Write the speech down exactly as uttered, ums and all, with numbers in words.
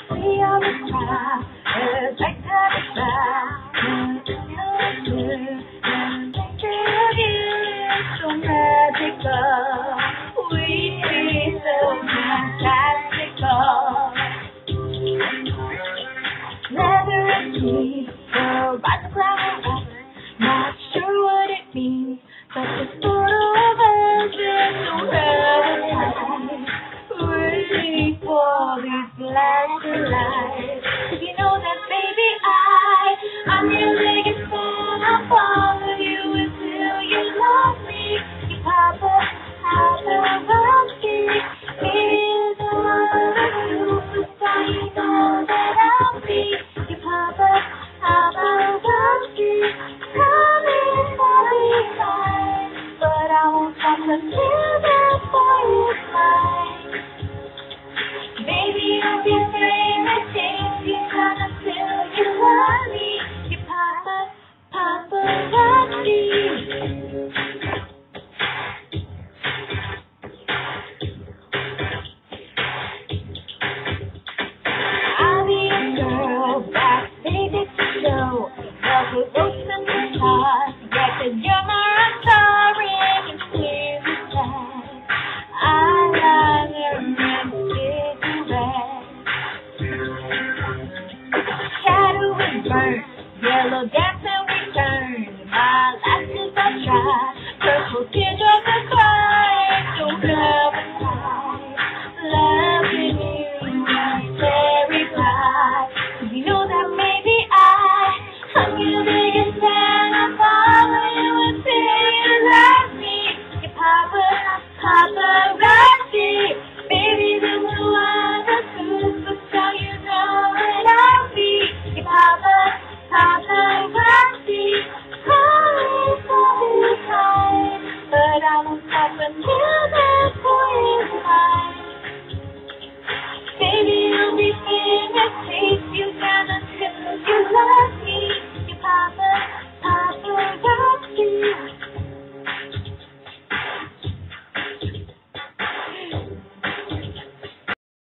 We always try, it's like having fun. And picture of you is so magical. We feel so fantastical. Leather and cheese, we'll ride the cloud up. Not sure what it means, but the photo of us is so paradise. Waiting for these flashing lights. 'Cause you know that, baby, I, I'm really gonna follow you until you love me. You Papa, Papparrazi is the superstar. You know that I'll be your Papa, Papparrazi. Promise I'll be fine, but I won't stop until that boy is mine. Baby, I'll be favorite things you got until you love me. Your Papa, Papparrazi. I'll be a girl backstage at the show. Love with ropes and guitars. Yeah, 'cause you're my rock star and clear the sky. Eyeliner and cigarettes. Shadow and burnt, yellow dance and return. My last is I try.